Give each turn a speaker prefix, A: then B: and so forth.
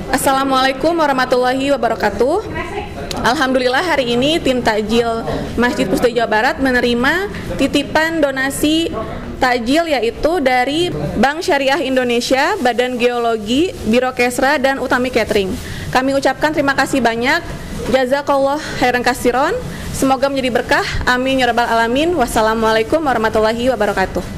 A: Assalamualaikum warahmatullahi wabarakatuh. Alhamdulillah hari ini tim takjil Masjid Pusdai Jawa Barat menerima titipan donasi takjil yaitu dari Bank Syariah Indonesia, Badan Geologi, Biro Kesra, dan Utami Catering. Kami ucapkan terima kasih banyak. Jazakallah khairan kasiron. Semoga menjadi berkah. Amin ya rabbal alamin. Wassalamualaikum warahmatullahi wabarakatuh.